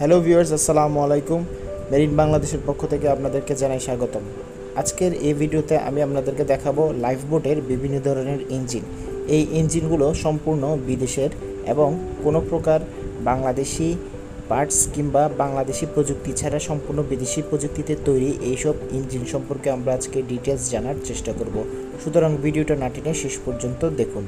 Hello viewers, আসসালামু আলাইকুম। Marine বাংলাদেশের পক্ষ থেকে আপনাদেরকে জানাই স্বাগতম। আজকের এই ভিডিওতে আমি আপনাদেরকে দেখাবো লাইফবোটের বিভিন্ন ধরনের ইঞ্জিন। এই ইঞ্জিনগুলো সম্পূর্ণ বিদেশের এবং কোনো প্রকার বাংলাদেশি পার্টস কিংবা বাংলাদেশি প্রযুক্তি ছাড়া সম্পূর্ণ বিদেশি প্রযুক্তিতে তৈরি এইসব ইঞ্জিন সম্পর্কে আমরা আজকে ডিটেলস জানার চেষ্টা করব। সুতরাং ভিডিওটা না টেনে শেষ পর্যন্ত দেখুন।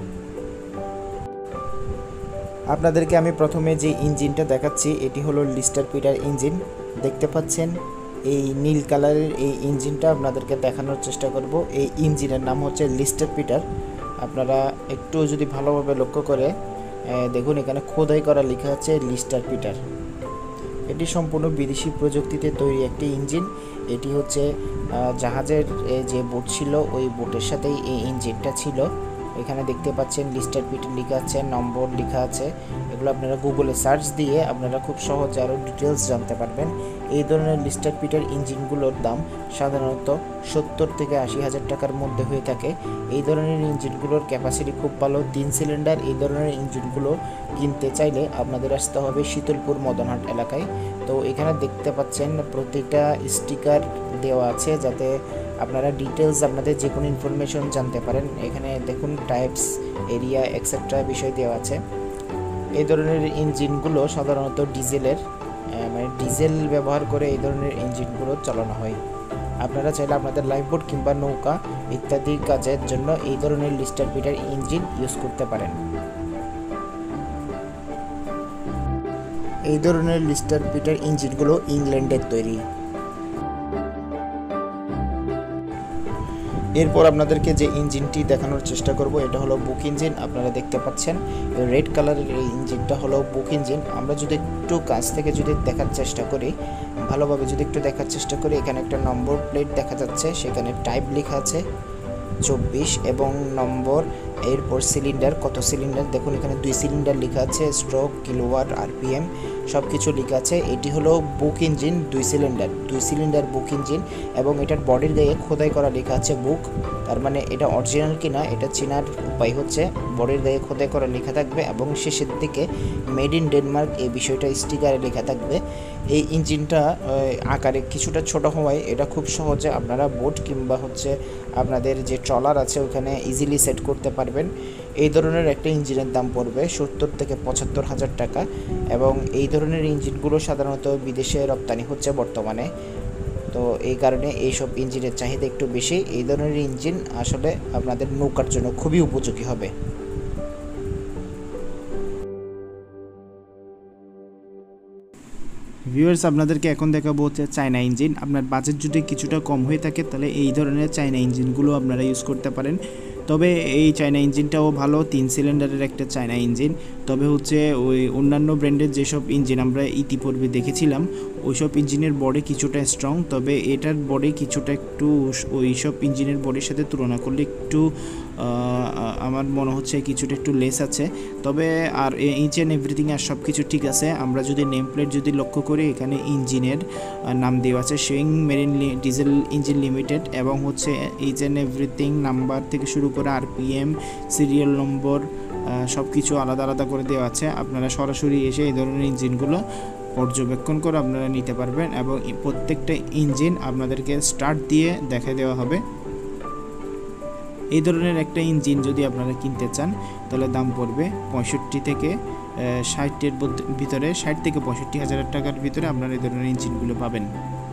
আপনাদেরকে আমি প্রথমে যে ইঞ্জিনটা দেখাচ্ছি এটি হলো লিস্টার পিটার ইঞ্জিন। দেখতে পাচ্ছেন এই নীল কালারের এই ইঞ্জিনটা আপনাদেরকে দেখানোর চেষ্টা করব। এই ইঞ্জিনের নাম হচ্ছে লিস্টার পিটার। আপনারা একটু যদি ভালোভাবে লক্ষ্য করে দেখুন, এখানে খোদাই করা লেখা আছে লিস্টার পিটার। এটি সম্পূর্ণ বিদেশি প্রযুক্তিতে তৈরি একটি ইঞ্জিন। এটি হচ্ছে জাহাজের যে বোট ছিল ওই বোটের সাথেই এই ইঞ্জিনটা ছিল। এখানে দেখতে পাচ্ছেন লিস্টার পিটার লেখা আছে, নম্বর লেখা আছে। এগুলো আপনারা গুগলে সার্চ দিয়ে আপনারা খুব সহজে আরও ডিটেলস জানতে পারবেন। এই ধরনের লিস্টার পিটার ইঞ্জিনগুলোর দাম সাধারণত 70 থেকে 80 হাজার টাকার মধ্যে হয়ে থাকে। এই ধরনের ইঞ্জিনগুলোর ক্যাপাসিটি খুব ভালো, 3 সিলিন্ডার। এই ধরনের ইঞ্জিনগুলো কিনতে চাইলে আপনাদের আসতে হবে শীতলপুর মদনহাট এলাকায়। তো এখানে দেখতে পাচ্ছেন প্রতিটা স্টিকার দেওয়া আছে যাতে আপনারা ডিটেলস আপনাদের যে কোনো ইনফরমেশন জানতে পারেন। এখানে দেখুন টাইপস, এরিয়া এক্সেট্রা বিষয় দেওয়া আছে। এই ধরনের ইঞ্জিনগুলো সাধারণত ডিজেলের ডিজেল ব্যবহার করে এই ধরনের ইঞ্জিনগুলো চালানো হয়। আপনারা চাইলে আপনাদের লাইফবোট কিংবা নৌকা ইত্যাদি কাজের জন্য এই ধরনের লিস্টার পিটার ইঞ্জিন ইউজ করতে পারেন। এই ধরনের লিস্টার পিটার ইঞ্জিনগুলো ইংল্যান্ডের তৈরি। এরপর আপনাদেরকে যে ইঞ্জিনটি দেখানোর চেষ্টা করব এটা হলো বুক ইঞ্জিন। আপনারা দেখতে পাচ্ছেন রেড কালারের এই ইঞ্জিনটা হলো বুক ইঞ্জিন। আমরা যদি একটু কাছ থেকে যদি দেখার চেষ্টা করি, ভালোভাবে যদি একটু দেখার চেষ্টা করি, এখানে একটা নম্বর প্লেট দেখা যাচ্ছে, সেখানে টাইপ লেখা আছে 24 এবং নম্বর, এরপর সিলিন্ডার, কত সিলিন্ডার দেখুন এখানে 2 সিলিন্ডার লেখা আছে, স্ট্রোক, কিলোওয়াট, আরপিএম সব কিছু লেখা আছে। এটি হলো বুক ইঞ্জিন, 2 সিলিন্ডার বুক ইঞ্জিন এবং এটার বডির গায়ে খোদাই করা লেখা আছে বুক। তার মানে এটা অরিজিনাল কিনা এটা চেনার উপায় হচ্ছে বডির গায়ে খোদাই করা লেখা থাকবে এবং শেষের দিকে মেড ইন ডেনমার্ক এই বিষয়টা স্টিকারে লেখা থাকবে। এই ইঞ্জিনটা আকারে কিছুটা ছোট হওয়ায় এটা খুব সহজে আপনারা বোট কিংবা হচ্ছে আপনাদের যে ট্রলার আছে ওখানে ইজিলি সেট করতে পারবেন। এই ধরনের একটা ইঞ্জিনের দাম পড়বে 70 থেকে 75 হাজার টাকা এবং এই ধরনের ইঞ্জিনগুলো সাধারণত বিদেশে রপ্তানি হচ্ছে বর্তমানে। তো এই কারণে এইসব ইঞ্জিনের চাহিদা একটু বেশি। এই ধরনের ইঞ্জিন আসলে আপনাদের নৌকার জন্য খুবই উপযোগী হবে। ভিউয়ার্স, আপনাদেরকে এখন দেখাবো হচ্ছে চায়না ইঞ্জিন। আপনার বাজেট যদি কিছুটা কম হয়ে থাকে তাহলে এই ধরনের চায়না ইঞ্জিনগুলো আপনারা ইউজ করতে পারেন। তবে এই চায়না ইঞ্জিনটাও ভালো, 3 সিলিন্ডারের একটা চায়না ইঞ্জিন। তবে হচ্ছে ওই অন্যান্য ব্র্যান্ডের যেসব ইঞ্জিন আমরা ইতিপূর্বে দেখেছিলাম ওইসব ইঞ্জিনের বডি কিছুটা স্ট্রং, তবে এটার বডি কিছুটা একটু ওই সব ইঞ্জিনের বডির সাথে তুলনা করলে একটু আমার মনে হচ্ছে কিছুটা একটু লেস আছে। তবে আর ইঞ্চ অ্যান্ড এভরিথিং আর সব কিছু ঠিক আছে। আমরা যদি নেম প্লেট যদি লক্ষ্য করি এখানে ইঞ্জিনের নাম দেওয়া আছে swing marine diesel engine limited এবং হচ্ছে ইঞ্চ অ্যান্ড এভরিথিং নাম্বার থেকে শুরু করে আরপিএম, সিরিয়াল নম্বর সব কিছু আলাদা আলাদা করে দেওয়া আছে। আপনারা সরাসরি এসে এই ধরনের ইঞ্জিনগুলো পর্যবেক্ষণ করে আপনারা নিতে পারবেন এবং প্রত্যেকটা ইঞ্জিন আপনাদেরকে স্টার্ট দিয়ে দেখা দেওয়া হবে। এই ধরনের একটা ইঞ্জিন যদি আপনারা কিনতে চান তাহলে দাম পড়বে 65 থেকে 60-এর ভিতরে, 60 থেকে 65 হাজার টাকার ভিতরে আপনারা এই ধরনের ইঞ্জিনগুলো পাবেন।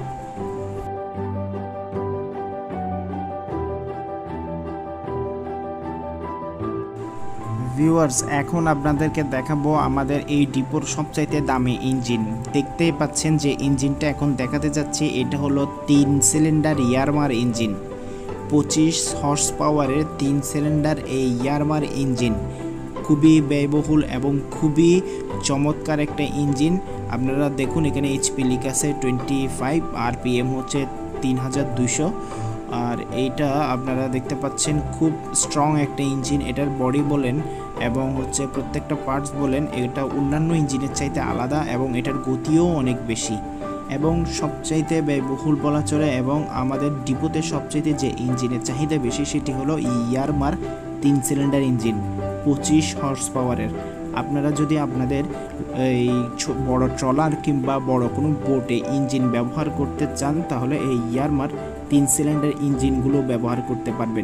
ভিউয়ার্স, এখন আপনাদেরকে দেখাবো আমাদের এই ডিপোর সবচাইতে দামি ইঞ্জিন। দেখতেই পাচ্ছেন যে ইঞ্জিনটা এখন দেখাতে যাচ্ছে এটা হলো 3 সিলিন্ডার ইয়ারমার ইঞ্জিন, 25 হর্স পাওয়ারের 3 সিলিন্ডার এই ইয়ারমার ইঞ্জিন। খুবই ব্যয়বহুল এবং খুবই চমৎকার একটা ইঞ্জিন। আপনারা দেখুন এখানে এইচপি লেখা আছে 25, আরপিএম হচ্ছে 3200। আর এইটা আপনারা দেখতে পাচ্ছেন খুব স্ট্রং একটা ইঞ্জিন। এটার বডি বলেন এবং হচ্ছে প্রত্যেকটা পার্টস বলেন এটা অন্যান্য ইঞ্জিনের চাইতে আলাদা এবং এটার গতিও অনেক বেশি এবং সবচাইতে ব্যয়বহুল বলা চলে। এবং আমাদের ডিপোতে সবচাইতে যে ইঞ্জিনের চাহিদা বেশি সেটি হলো ইয়ারমার 3 সিলিন্ডার ইঞ্জিন, 25 হর্স পাওয়ারের। আপনারা যদি আপনাদের এই বড় ট্রলার কিংবা বড় কোনো বোটে ইঞ্জিন ব্যবহার করতে চান তাহলে এই ইয়ারমার 3 সিলিন্ডার ইঞ্জিনগুলো ব্যবহার করতে পারবেন।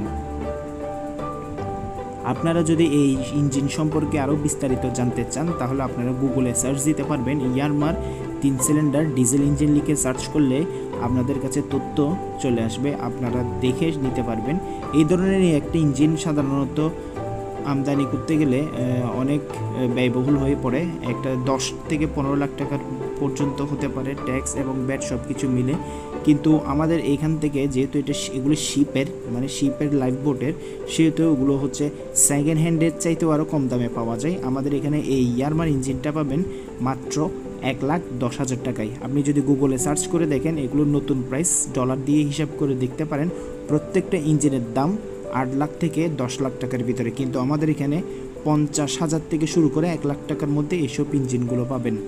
আপনারা যদি এই ইঞ্জিন সম্পর্কে আরও বিস্তারিত জানতে চান তাহলে আপনারা গুগলে সার্চ দিতে পারবেন ইয়ারমার 3 সিলিন্ডার ডিজেল ইঞ্জিন লিখে সার্চ করলে আপনাদের কাছে তথ্য চলে আসবে, আপনারা দেখে নিতে পারবেন। এই ধরনের একটা ইঞ্জিন সাধারণত আমদানি করতে গেলে অনেক ব্যয়বহুল হয়ে পড়ে, একটা 10 থেকে 15 লাখ টাকার পর্যন্ত হতে পারে ট্যাক্স এবং ব্যাট সব কিছু মিলে। কিন্তু আমাদের এইখান থেকে যেহেতু এগুলো শিপের লাইফ বোটের, সেহেতু ওগুলো হচ্ছে সেকেন্ড হ্যান্ডের চাইতেও আরও কম দামে পাওয়া যায়। আমাদের এখানে এই ইয়ারমার ইঞ্জিনটা পাবেন মাত্র 1,10,000 টাকায়। আপনি যদি গুগলে সার্চ করে দেখেন এগুলোর নতুন প্রাইস ডলার দিয়ে হিসাব করে দেখতে পারেন, প্রত্যেকটা ইঞ্জিনের দাম 8 লাখ থেকে 10 লাখ টাকার ভিতরে, কিন্তু আমাদের এখানে 50,000 থেকে শুরু করে 1 লাখ টাকার মধ্যে এইসব ইঞ্জিনগুলো পাবেন।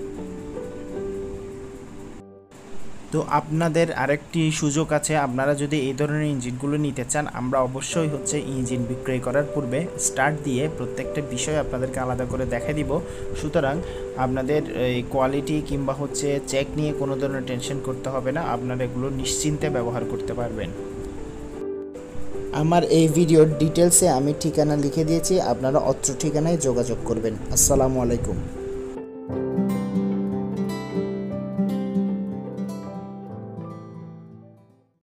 তো আপনাদের আরেকটি সুযোগ আছে, আপনারা যদি এই ধরনের ইঞ্জিনগুলো নিতে চান, আমরা অবশ্যই হচ্ছে ইঞ্জিন বিক্রয় করার পূর্বে স্টার্ট দিয়ে প্রত্যেকটা বিষয় আপনাদেরকে আলাদা করে দেখাই দিব। সুতরাং আপনাদের এই কোয়ালিটি কিংবা হচ্ছে চেক নিয়ে কোনো ধরনের টেনশন করতে হবে না, আপনারা এগুলো নিশ্চিন্তে ব্যবহার করতে পারবেন। আমার এই ভিডিওর ডিটেলসে আমি ঠিকানা লিখে দিয়েছি, আপনারা অত্র ঠিকানায় যোগাযোগ করবেন। আসসালামু আলাইকুম।